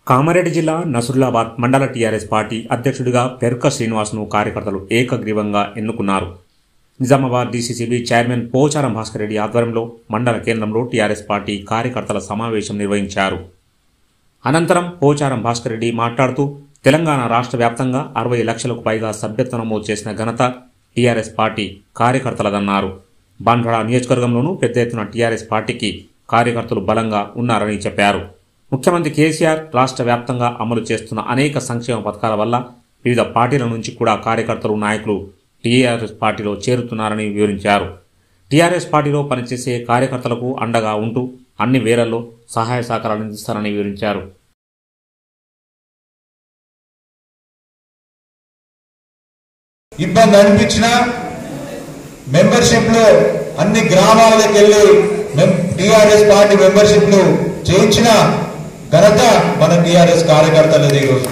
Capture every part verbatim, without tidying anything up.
కామారెడ్డి జిల్లా నసురులాబాద్ మండల TRS party అధ్యక్షుడిగా పెర్క శ్రీనివాస్ను కార్యకర్తలు ఏకగ్రీవంగా ఎన్నుకున్నారు. నిజామాబాద్ డీసీసీబీ చైర్మన్ పోచారం భాస్కర్ రెడ్డి ఆధ్వర్యంలో మండల కేంద్రంలో టీఆర్ఎస్ పార్టీ కార్యకర్తల సమావేశం నిర్వహించారు. అనంతరం పోచారం భాస్కర్ రెడ్డి మాట్లాడుతూ తెలంగాణ రాష్ట్ర వ్యాప్తంగా అరవై లక్షలకు పైగా సభ్యత్వ నమోదు చేసిన ఘనత టీఆర్ఎస్ పార్టీ కార్యకర్తలదన్నారు. బాన్గఢ నియోజకవర్గంలోనూ పెద్ద ఎత్తున టీఆర్ఎస్ పార్టీకి కార్యకర్తలు బలంగా ఉన్నారని చెప్పారు. ముఖ్యమంత్రి కేసీఆర్ రాష్ట్ర వ్యాప్తంగా అమలు చేస్తున్న అనేక సంక్షేమ పథకాల వల్ల వివిధ పార్టీల నుంచి కూడా కార్యకర్తలు నాయకులు టీఆర్ఎస్ పార్టీలో చేరుతున్నారని వివరించారు. టీఆర్ఎస్ పార్టీలో పనిచేసే కార్యకర్తలకు అండగా ఉంటూ అన్ని వేళల్లో సహాయ సహకారాలు అందిస్తారని వివరించారు. ఇబ్బంది అనిపించిన మెంబర్షిప్ లో అన్ని గ్రామాలకు వెళ్లి టీఆర్ఎస్ పార్టీ మెంబర్షిప్ ను చేయించిన ఘనత మన టీఆర్ఎస్ కార్యకర్తలది. ఈరోజు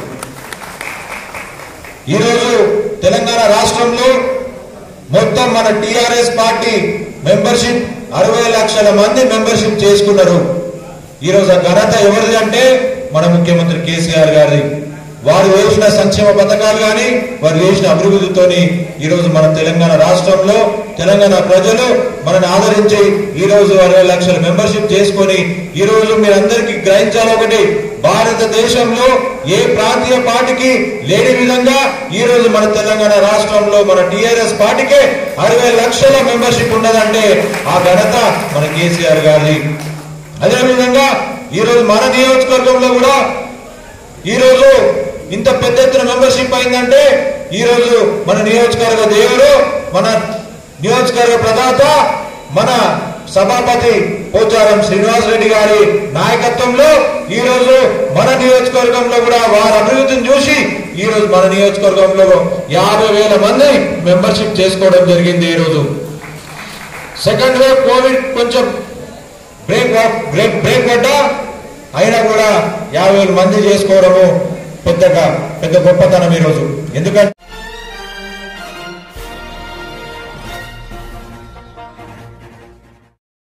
ఈరోజు తెలంగాణ రాష్ట్రంలో మొత్తం మన టీఆర్ఎస్ పార్టీ మెంబర్షిప్ అరవై లక్షల మంది మెంబర్షిప్ చేసుకున్నారు. ఈరోజు ఆ ఘనత ఎవరిది అంటే మన ముఖ్యమంత్రి కేసీఆర్ గారిది. వారు వేసిన సంక్షేమ పథకాలు కానీ వారు వేసిన అభివృద్ధితోని ఈరోజు మన తెలంగాణ రాష్ట్రంలో తెలంగాణ ప్రజలు మనని ఆదరించి ఈ రోజు అరవై లక్షల మెంబర్షిప్ చేసుకొని ఈ రోజు మీరందరికీ గ్రహించాలి, ఒకటి భారతదేశంలో ఏ ప్రాంతీయ పార్టీకి లేని విధంగా ఈ రోజు మన తెలంగాణ రాష్ట్రంలో మన టీఆర్ఎస్ పార్టీకే అరవై లక్షల మెంబర్షిప్ ఉన్నదంటే ఆ ఘనత మన కేసీఆర్ గారిది. అదేవిధంగా ఈ రోజు మన నియోజకవర్గంలో కూడా ఈ రోజు ఇంత పెద్ద ఎత్తున మెంబర్షిప్ అయిందంటే ఈ రోజు మన నియోజకవర్గ దేవుడు, మన నియోజకవర్గ ప్రదాత, మన సభాపతి పోచారం శ్రీనివాస్ రెడ్డి గారి నాయకత్వంలో ఈ రోజు మన నియోజకవర్గంలో కూడా వారి అభివృద్ధిని చూసి ఈ రోజు మన నియోజకవర్గంలో యాభై వేల మంది మెంబర్షిప్ చేసుకోవడం జరిగింది. ఈ రోజు సెకండ్ వేవ్ కోవిడ్ కొంచెం బ్రేక్ బ్రేక్ బ్రేక్ పడ్డా అయినా కూడా యాభై వేల మంది చేసుకోవడము పెద్దగా పెద్ద గొప్పతనం ఈరోజు. ఎందుకంటే